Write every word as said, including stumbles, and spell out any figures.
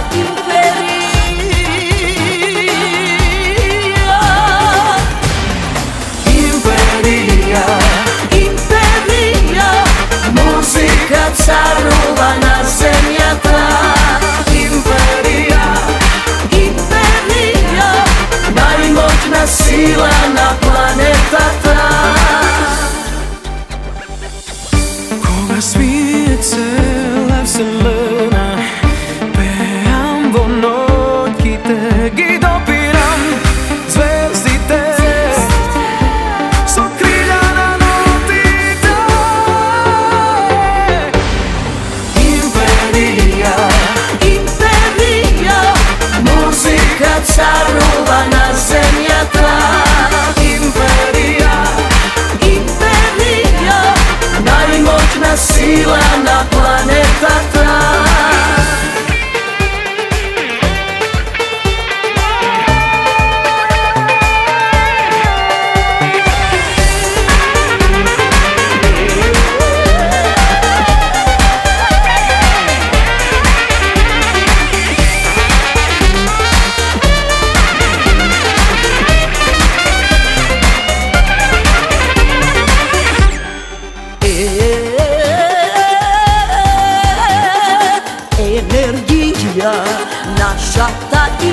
imperija. Imperija, imperija, muzika caruvana zemlja ta. Imperija, imperija, najmoćna sila na planeta ta. Koga smije cela vselena, pejam vo noć i tegi dopiram zvezdite so krilja na notite. Imperija, imperija, muzika caruvana zemlja ta. Imperija, imperija, najmoćna sila na planeta ta. Energija naša ta